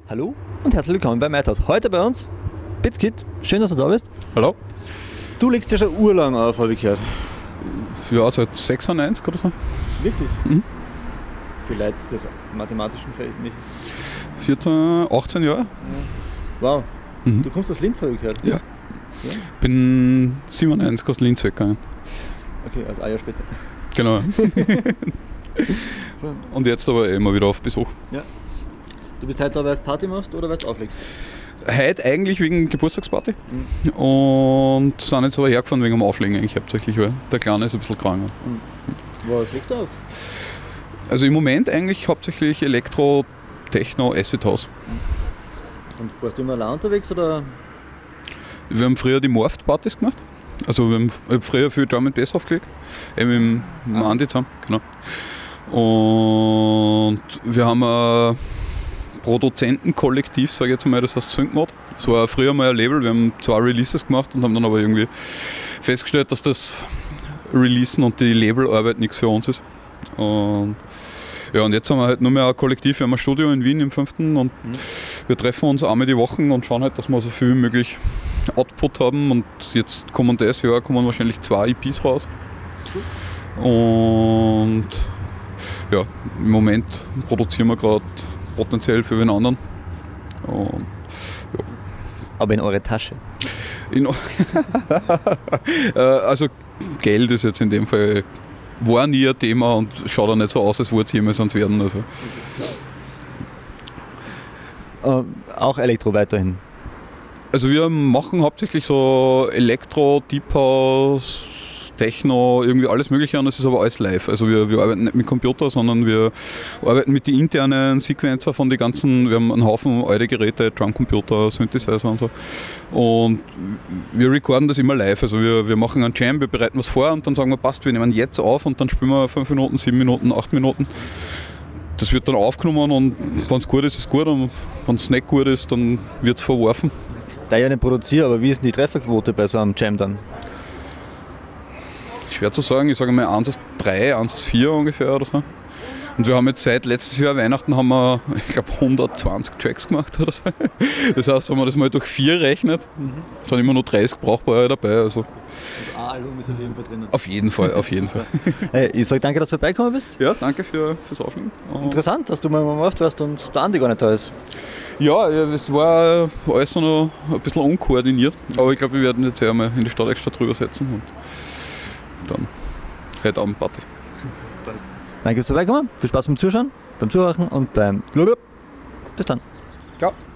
Hallo und herzlich willkommen bei MyThouse. Heute bei uns BitKit. Schön, dass du da bist. Hallo? Du legst ja schon urlang auf, habe ich gehört. Ja, seit 96 oder so. Wirklich? Mhm. Vielleicht des mathematischen Feld nicht. 14, 18 Jahre. Wow. Mhm. Du kommst aus Linz, habe ich gehört. Ja. Bin 97 aus Linz weggegangen. Okay, also ein Jahr später. Genau. Und jetzt aber immer wieder auf Besuch. Ja. Du bist heute da, weil du Party machst oder weil du auflegst? Heute eigentlich wegen Geburtstagsparty. Und sind jetzt aber hergefahren wegen dem Auflegen eigentlich hauptsächlich, weil der Kleine ist ein bisschen krank. Was legst du auf? Also im Moment eigentlich hauptsächlich Elektro, Techno, Acid House. Und warst du immer allein unterwegs oder? Wir haben früher die Morphed-Partys gemacht. Also wir haben früher viel Drum and Bass aufgelegt. Eben im Andi zusammen, genau. Und wir haben ein Produzentenkollektiv, sage ich jetzt mal, das heißt Syncmod. Das war früher mal ein Label, wir haben 2 Releases gemacht und haben dann aber irgendwie festgestellt, dass das Releasen und die Labelarbeit nichts für uns ist. Und ja, und jetzt haben wir halt nur mehr ein Kollektiv, wir haben ein Studio in Wien im 5. und wir treffen uns einmal die Woche und schauen halt, dass wir so viel wie möglich Output haben. Und jetzt kommen dieses Jahr wahrscheinlich 2 EPs raus. Und ja, im Moment produzieren wir gerade potenziell für den anderen. Und, ja. Aber in eure Tasche. Also Geld ist jetzt in dem Fall, war nie ein Thema und schaut auch nicht so aus, als würde es jemals sonst werden. Also. Auch Elektro weiterhin. Also wir machen hauptsächlich so Elektro, Deep House, Techno, irgendwie alles mögliche und es ist aber alles live. Also wir arbeiten nicht mit Computer, sondern wir arbeiten mit den internen Sequencer von den ganzen, wir haben einen Haufen alte Geräte, Drumcomputer, Synthesizer und so. Und wir recorden das immer live. Also wir machen einen Jam, wir bereiten was vor und dann sagen wir, passt, wir nehmen jetzt auf und dann spielen wir 5 Minuten, 7 Minuten, 8 Minuten. Das wird dann aufgenommen und wenn es gut ist, ist es gut und wenn es nicht gut ist, dann wird es verworfen. Da ich ja nicht produziere, aber wie ist denn die Trefferquote bei so einem Jam dann? Schwer zu sagen, ich sage mal 1,3, 1,4 ungefähr oder so. Und wir haben jetzt seit letztes Jahr Weihnachten haben wir, ich glaube, 120 Tracks gemacht oder so. Das heißt, wenn man das mal durch 4 rechnet, sind immer nur 30 brauchbare dabei. Also. Und ein Album ist auf jeden Fall drinnen. Auf jeden Fall, auf jeden Fall. Hey, ich sage danke, dass du vorbeigekommen bist. Ja, danke fürs Aufnehmen. Interessant, dass du mal gemacht warst und der Andi gar nicht da ist. Ja, es war alles noch ein bisschen unkoordiniert, aber ich glaube, wir werden jetzt einmal in die Stadtwerkstatt drüber setzen und dann heute Abend Party. Danke, dass du vorbeigekommen. Viel Spaß beim Zuschauen, beim Zuhören und beim... Bis dann. Ciao.